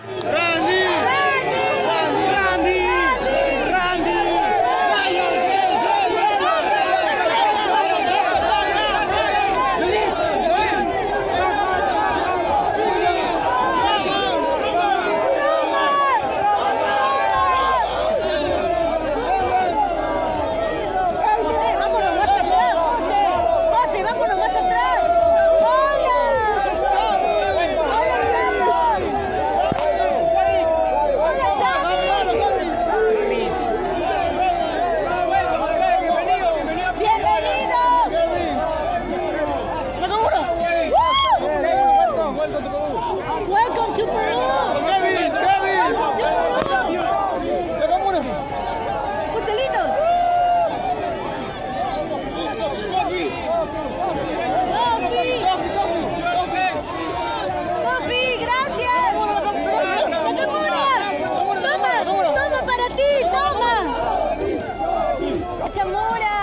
Welcome to Peru! ¡Pustelitos! ¡Sofi, gracias! ¡Nakamura! ¡Toma para ti! ¡Toma! ¡Nakamura!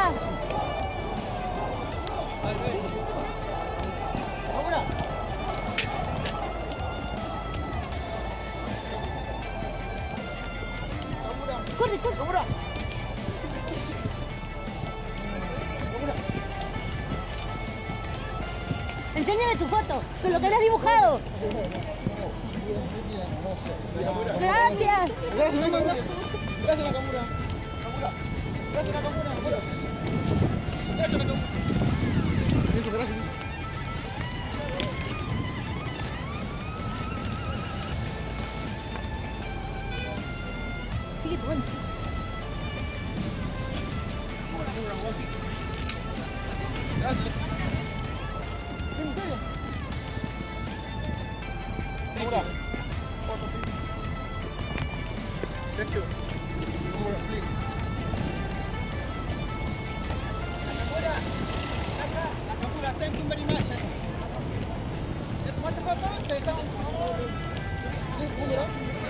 ¡Corre, corre! ¡Nakamura! Enséñame tu foto, con lo que le has dibujado. Gracias. Gracias, Nakamura. Gracias, Nakamura. Gracias, Nakamura. Gracias, Nakamura. Gracias. Sigue tu onda. Gracias. Nakamura. Thank you. Nakamura, please. Nakamura, thank you very much. ¿Ya tomaste foto? ¿Te estaban? ¿Número?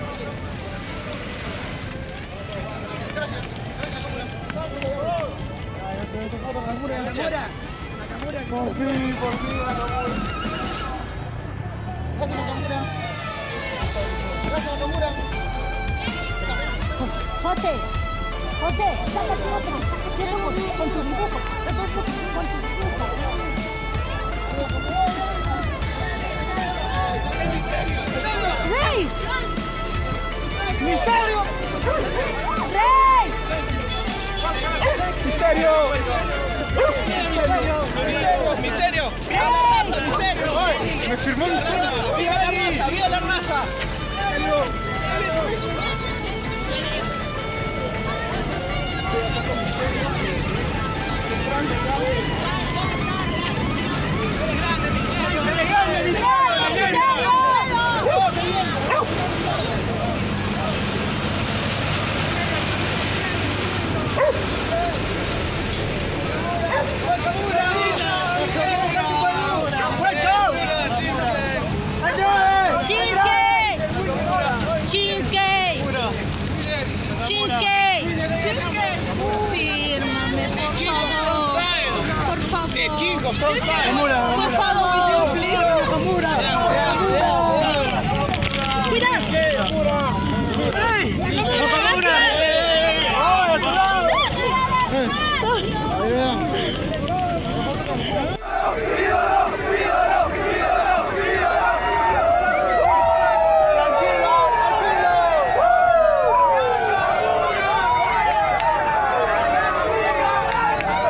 Gracias. Gracias, Nakamura. Nakamura. Por fin, Nakamura. Gracias, Nakamura. Gracias, Nakamura. José, saca tu otro. Quiero con tu dibujo. Con tu dibujo. ¡Rey! ¡Misterio! ¡Rey! ¡Misterio! ¡Misterio! ¡Viva la raza, Misterio! ¡Me firmó Misterio! ¡Viva la raza! ¡Viva la raza! Fírmame, por favor. Por favor.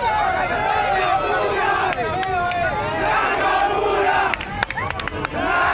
¡Nakamura!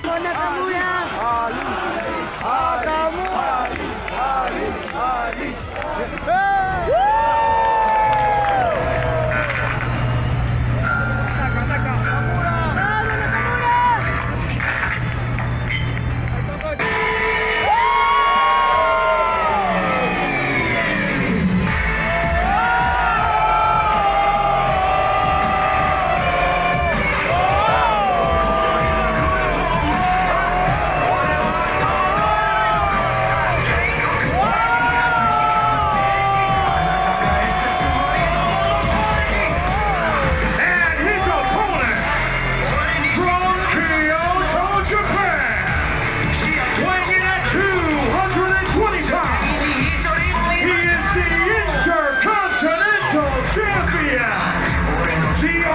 The